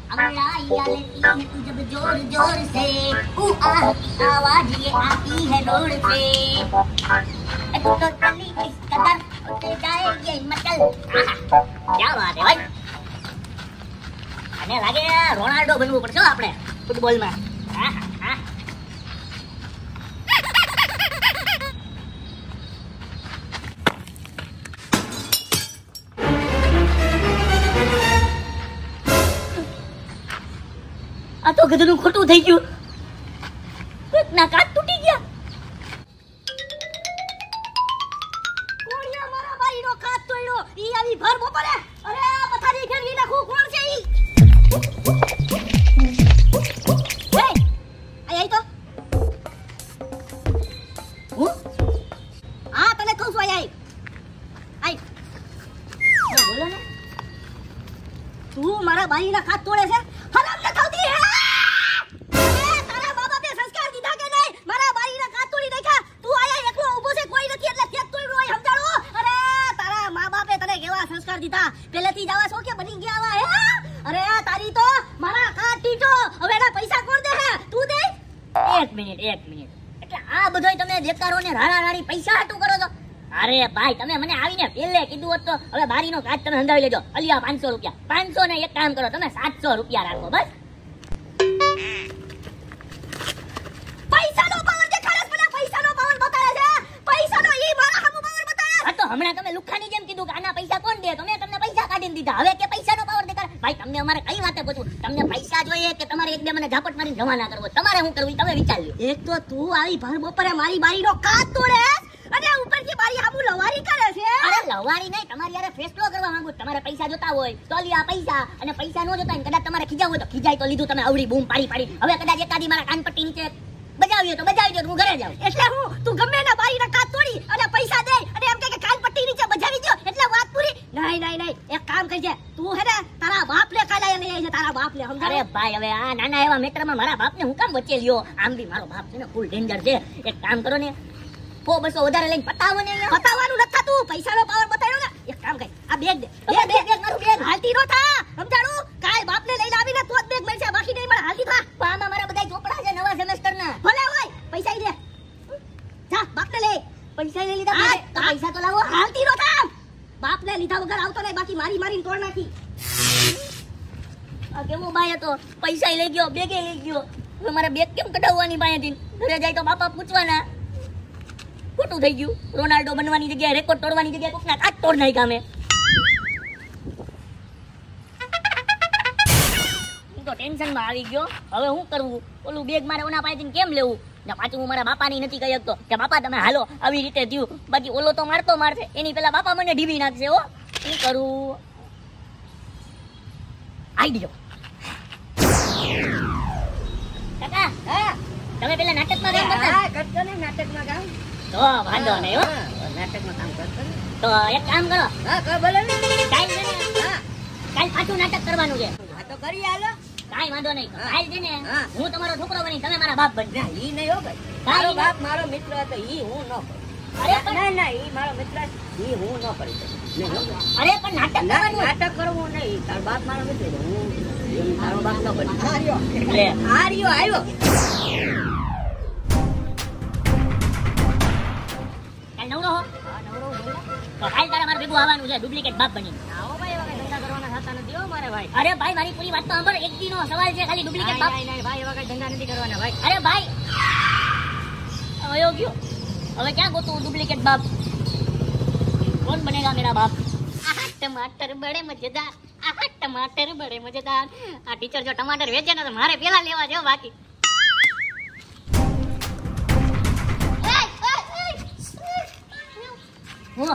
अंगड़ाइयाँ लेती है तू जब जोर जोर से, आह की आवाज ये आती है रोड से, तू तो चली इस कदर उतर जाए ये मचल। क्या बात है भाई, અને લાગે રોનાલ્ડો બનવું પડશે આપણે ફૂટબોલમાં। આ તો ગધનું ખોટું થઈ ગયું, ના કાચ તૂટી ગયા। કોણિયા મારા બાઈનો કાચ તોડ્યો, ઈ આવી ભર બપોરે, અરે પથારી ફેરવી નાખું, કોણ છે ઈ? આઈ તો હું હા તને કહું છું, આઈ બોલો ને, તું મારા બાઈના કાચ તોડે છે, હરામ ન થતી હે? તારા મા બાપે સંસ્કાર દીધા કે નહીં? મારા બાઈના કાચ તોડી નાખ્યા, તું આયા એકલો ઊભો છે, કોઈ નથી એટલે ફેક તોડ્યો હોય, સમજાણો? અરે તારા મા બાપે તને કેવા સંસ્કાર દીધા, પહેલેથી જ આવા છો કે બની ગયા આવા હે? અરે તારી તો મારા કાચ ટીટો, હવે એના પૈસા કોણ દે હે? તું દે? એક મિનિટ એટલે આ બધોય તમે દેકારો ને રાડા રાડી પૈસા હાટું કરો છો? અરે ભાઈ તમે મને આવીને પેલે કીધું હોત તો હવે બારીનો કાચ તમે હંધાવી લેજો, અલિયા 500 રૂપિયા, 500 ને એક કામ કરો તમે 700 રૂપિયા રાખો બસ। પૈસાનો પાવર દેખાડે છે, મને પૈસાનો પાવર બતાવે છે, પૈસાનો ઈ મારા હામુ પાવર બતાવે। હા તો હમણાં તમે લુખાની જેમ કીધું કે આના પૈસા કોણ દે, તમે તમને પૈસા કાઢીને દીધા, હવે કે પૈસાનો પાવર દેખાડે? ભાઈ તમને અમારે કઈ વાતે પૂછવું, તમને પૈસા જોઈએ કે તમારે એક બે મને ઝાપટ મારીને જમાના કરવો, તમારે શું કરવું તમે વિચાર લ્યો। એક તો તું આવી ભર બપોરે મારી બારીનો કાચ તોડે અને ઉપરથી બારી હામુ લવારી કરે છે। અરે લવારી નહીં, તમારી યાર ફેસલો કરવા માંગુ, તમારે પૈસા જોતા હોય તો લ્યા પૈસા, અને પૈસા ન જોતા હોય કદાચ તમારે ખીજાવ હોય તો ખીજાય તો લીધું તમે આવડી બૂમ પાડી, હવે કદાચ એકાદી મારા કાનપટ્ટી નીચે બજાવી તો બજાવી દો, હું ઘરે જાઉં। એટલે હું તું ગમે ના બારીના કાચ તોડી અને પૈસા દે અને એમ કે કાનપટ્ટી નીચે બજાવી દો એટલે વાત પૂરી? નહીં એક કામ કરજે, તું હે ને તારા બાપને કાલે લઈ આવી છે, તારા બાપને સમજાવે? અરે ભાઈ હવે આ નાના એવા મેટરમાં મારા બાપને હું કામ વચ્ચે લ્યો? આમ બી મારો બાપ છે ને ફૂલ ડેન્જર છે, એક કામ કરો ને 100-200 વધારે લઈને પતાવો ને। પતાવવાનું નથી થતું, પૈસાનો પાવર બતાવ્યો ને, એક કામ કર આ બેગ દે, મારું બેગ હાલતી નો થા, સમજાણું? કાલ બાપને લઈને આવીને તો જ બેગ મળશે, બાકી નહીં મળે, હાલતી થા। આમાં મારા બધા ચોપડા છે નવા સેમેસ્ટરના, ભલે હોય પૈસા દે, જા બાપને લે, પૈસા લઈ લીધા, પૈસા તો લાવો, હાલતી નો થા, બાપને લીધા વગર આવતો નહીં, બાકી મારીને તોડ નાખી। આ કેવો બાય હતો, પૈસા લઈ ગયો, બેગે લઈ ગયો, હવે મારે બેગ કેમ કઢાવવાની બાયથી? ઘરે જાય તો બાપા પૂછવાના, ખોટું થઈ ગયું, રોનાલ્ડો બનવાની જગ્યાએ રેકોર્ડ તોડવાની જગ્યાએ કોકના કાચ તોડ નાખ્યા મેં। હું તો ટેન્શનમાં આવી ગયો, હવે શું કરવું? ઓલું બેગ મારે ઓના પાસેથી કેમ લેવું? ને પાછું હું મારા બાપાની નથી કહી શકતો કે બાપા તમે હાલો આવી રીતે થયું, બાકી ઓલો તો મારશે, એની પેલા બાપા મને ઢીબી નાખશે હો, શું કરું? આઈડિયો કાકા, તમે પેલા નાટકમાં કામ કરતા? હા કરતો ને નાટકમાં કામ, તો વાંધો નહીં હો, નાટકમાં કામ કરતો ને, તો એક કામ કરો, હા કો બોલો ને, કાલ છે ને, હા કાલ પાછું નાટક કરવાનું છે, હા તો કરી હાલો, કાઈ વાંધો નહીં, કાલ છે ને હું તમારો છોકરો બની તમે મારા બાપ બનજો। ઈ નહીં હો ભાઈ, મારો બાપ મારો મિત્ર હતો, ઈ હું ન કરું। અરે ના ઈ મારો મિત્ર, ઈ હું ન કરી શકું। અરે પણ નાટક કરવું નહીં, તારો બાપ મારો મિત્ર છે, હું તારો બાપ ન બની। હાર્યો આવ્યો નવરો હો, તો કાલ તારા મારે ભેગું આવવાનું છે, ડુપ્લિકેટ બાપ બની આવો ભાઈ, હવે ધંધા કરવાના થતા નથી હો મારે ભાઈ। અરે ભાઈ મારી પૂરી વાત તો સાંભળ, એક દીનો સવાલ છે, ખાલી ડુપ્લિકેટ બાપ નહીં ભાઈ, હવે કઈ ધંધા નથી કરવાના ભાઈ। અરે ભાઈ ગયો, હવે ક્યાં ગોતું ડુપ્લિકેટ બાપ? कौन बनेगा मेरा बाप? टमाटर बड़े मजेदार, टमाटर बड़े मजेदार। आ टीचर जो टमाटर वेचे ना तो मारे पेला लेवा जो बाकी। वो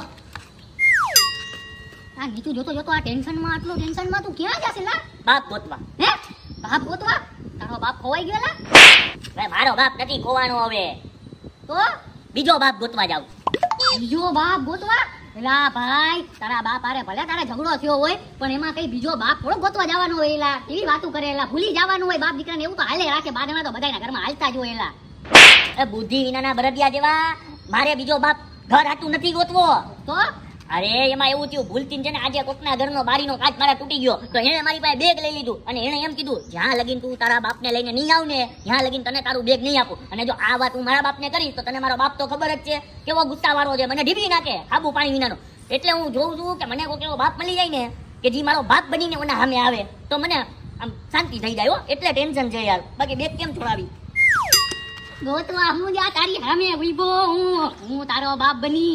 आ नीचू जोतो जोतो आ टेंशन में आटलो टेंशन में तू क्યાં જાશે લા? બાપ ગોતવા। હે બાપ ગોતવા? તારો બાપ ખોવાઈ ગયો લા? વે મારો બાપ નથી ખોવાનો હવે તો બીજો બાપ ગોતવા જાવ। બીજો બાપ ગોતવા? એલા ભાઈ તારા બાપ આરે ભલે તારે ઝઘડો થયો હોય પણ એમાં કઈ બીજો બાપ થોડો ગોતવા જવાનો હોય એલા, કેવી વાતો કરે એલા, ભૂલી જવાનું હોય બાપ દીકરાને, એવું તો હાલે રાખે, બાદમાં તો બધાયના ઘરમાં હાલતા જ હોય એલા। એ બુદ્ધિ વિનાના બરડિયા જેવા મારે બીજો બાપ ઘર હાટું નથી ગોતવો તો અરે એમાં એવું થયું ભૂલથી છે ને આજે કોકના ઘરનો બારીનો કાચ મારા તૂટી ગયો તો એણે મારી પાસે બેગ લઈ લીધું અને એણે એમ કીધું જ્યાં લગીન તું તારા બાપને લઈને નહીં આવ ને ત્યાં લગીન તને તારું બેગ નહીં આપું. અને જો આ વાત હું મારા બાપને કરીશ તો તને મારો બાપ તો ખબર જ છે કેવો ગુસ્સાવાળો છે, મને ઢીબી નાખે ખાબુ પાણી વિનાનો. એટલે હું જોઉં છું કે મને કોઈ એવો બાપ મળી જાય ને કે જે મારો બાપ બનીને ઓના સામે આવે તો મને આમ શાંતિ થઈ જાય. એટલે ટેન્શન છે યાર, બાકી બેગ કેમ છોડાવી. ગોતવા હું જા તારી સામે ઉભો હું તારો બાપ બની.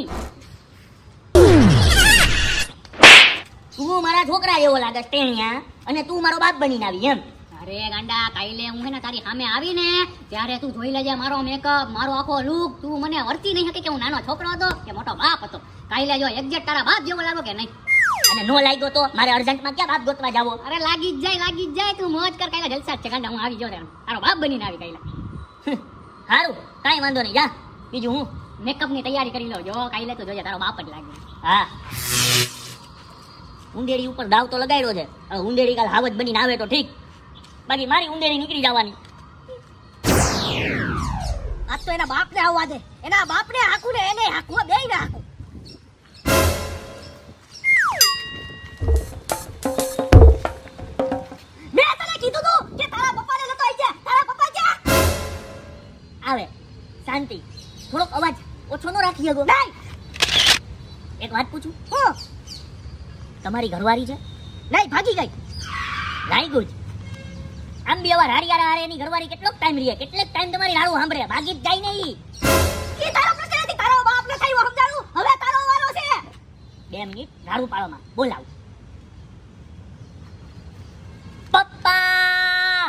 તું મારા છોકરા એવો લાગે ટેણિયા અને તું મારો બાપ બનીને આવી એમ. અરે ગાંડા કાલે હું હે ને તારી સામે આવીને ત્યારે તું જોઈ લેજે મારો મેકઅપ, મારો આખો લુક. તું મને વર્તી નહીં શકે કે હું નાનો છોકરો હતો કે મોટો બાપ હતો. કાલે જો એક્ઝેક્ટ તારા બાપ જેવો લાગો કે નહીં. અને નો લાગ્યો તો મારે અર્જન્ટમાં ક્યાં બાપ ગોતવા જાવો. અરે લાગી જ જાય તું મોજ કર. કાલે જલસા છે ગાંડા, હું આવી જો તારો બાપ બનીને આવી કાલે. સારું કાંઈ વાંધો નહીં, જા બીજું હું મેકઅપ ની તૈયારી કરી લો. જો કાલે તો જોજે તારો બાપ જ લાગે. હા ઉંદેડી ઉપર દાવ તો લગાડ્યો છે, હવે ઉંદેડી કાલ હાવજ બનીને આવે તો ઠીક, બાકી મારી ઉંદેડી નીકળી જવાની. આજ તો એના બાપને આવવા દે, એના બાપને હાકું ને એને હાકું, બેયને હાકું. મેં તને કીધું તું કે તારા પપ્પાને નતો આવી જા. તારા પપ્પા ક્યાં આવે? શાંતિ, થોડોક અવાજ ઓછો નો રાખી શકો. નહીં એક વાત પૂછું, હું તમારી ઘરવાળી છે? નહીં, ભાગી ગઈ. લાગ્યું જ આમ બી અવાર હારિયારા હારે એની ઘરવાળી કેટલોક ટાઈમ રહે, કેટલેક ટાઈમ તમારી રાડું સાંભળે, ભાગી જ જાય નહીં. એ તારો પ્રશ્ન નથી, તારો બાપ ને કઈ સમજાવું. હવે તારો વારો છે. 2 મિનિટ રાડું પાડવામાં બોલાવ. પપ્પા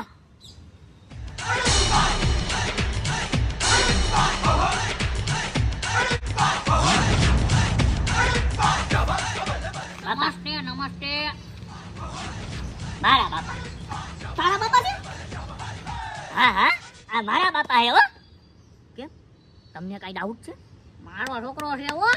નમસ્તે નમસ્તે. મારા બાપા. તારા બાપા છે? હા હા આ મારા બાપા હે હો. કેમ તમને કઈ ડાઉટ છે? મારો છોકરો છે હો.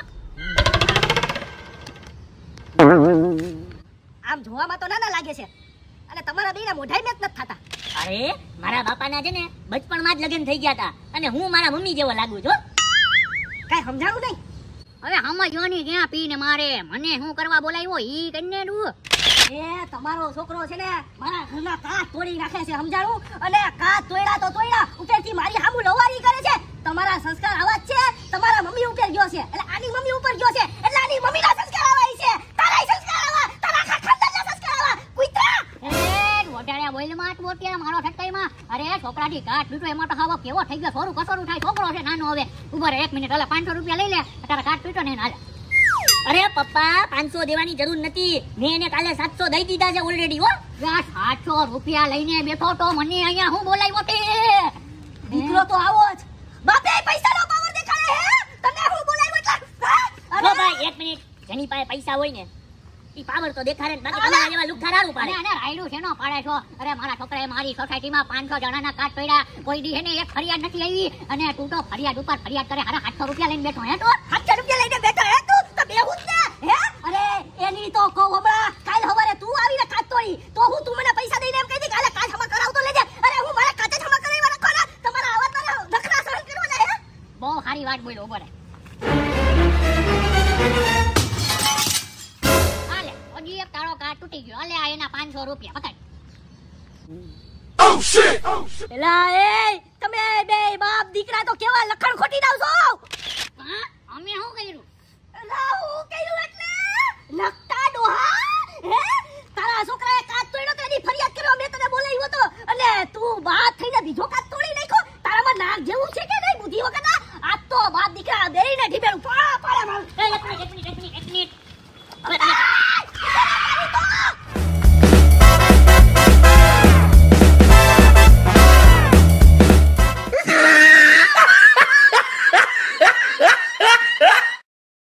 આમ જોવામાં તો નાના લાગે છે અને તમારા બેયના મોઢાઈ મેચ નથી થતા. અરે મારા બાપાના છે ને બચપણમાં જ લગ્ન થઈ ગયા હતા અને હું મારા મમ્મી જેવો લાગુ છું. કઈ સમજાવું નહીં. હવે આમાં જોની ક્યાં પીને મારે મને શું કરવા બોલાવ્યો ઈ કઈને દઉં. એ તમારો છોકરો છે ને મારા ઘરના કાચ તોડી નાખે છે, સમજાવું? અને કાચ તોડ્યા તો તોડ્યા, ઉપરથી મારી સામું લવારી કરે છે. તમારા સંસ્કાર આવા જ છે, તમારા મમ્મી ઉપર ગયો છે એટલે આની મમ્મી ઉપર ગયો છે એટલે આની મમ્મીના સંસ્કાર આવા છે. તારા સંસ્કાર આવા, તારા આખા ખાનદાનના સંસ્કાર આવા. કુતરા એ વટાળ્યા બોલમાં બોટિયા મારો ઠટ્ટાઈમાં. અરે છોકરાથી કાચ તૂટ્યો એમાં તો હાવો કેવો થઈ ગયો. સોરું કસોરું થાય, છોકરો છે નાનો. હવે ઉભા રહે 1 મિનિટ, એટલે 500 રૂપિયા લઈ લે. તારા કાચ તૂટ્યો ને હાલ. અરે પપ્પા 500 દેવાની જરૂર નથી, મેં એને કાલે 700 દઈ દીધા છે ઓલરેડી હો. 700 રૂપિયા લઈને બેઠો તો મને અહીંયા હું બોલાવ્યો તે? દીકરો તો આવો જ. બાપે પૈસાનો પાવર દેખાડે હે. તને હું બોલાવ્યો એટલે? ઓ ભાઈ 1 મિનિટ, જેની પાસે પૈસા હોય ને ઈ પાવર તો દેખાડે ને, બાકી તમારા જેવા લુખ્ખા રાડું પાડે. અને રાયડું છે નો પાડે છો? અરે મારા છોકરાએ મારી સોસાયટીમાં 500 જણાના કાચ પડ્યા, કોઈ દી એને એક ફરિયાદ નથી આવી. અને તું તો ફરિયાદ ઉપર ફરિયાદ કરે. હારા 700 રૂપિયા લઈને બેઠો હે તું? 700 રૂપિયા લઈને બેઠો હે તું? તો બેહું જ ને હે. અરે એની તો કહું હમણાં કાલ સવારે તું આવીને કાચ તોડી તો હું તું મને પૈસા દઈને એમ કહી દે કે હાલે કાચ હમા કરાવ તો લેજે. અરે હું મારા કાચ જ હમા કરાવવા રાખવાના, તમારા આવા તારા નખરા સહન કરવાના હે. બહુ સારી વાત બોલ્યો. ઉભો રહે. હાલે હજી એક તારો કાચ તૂટી ગયો. હાલે આ એના 500 રૂપિયા પકડ. એલા એ તમે બે બાપ દીકરા તો કેવા લખણ ખોટી દાવ છો? હા અમે શું કર્યું? એલા હું કર્યું એટલે લખતા ડોહા હે. તારા છોકરાએ કાચ તોડ્યો તો એની ફરિયાદ કરવા મેં તને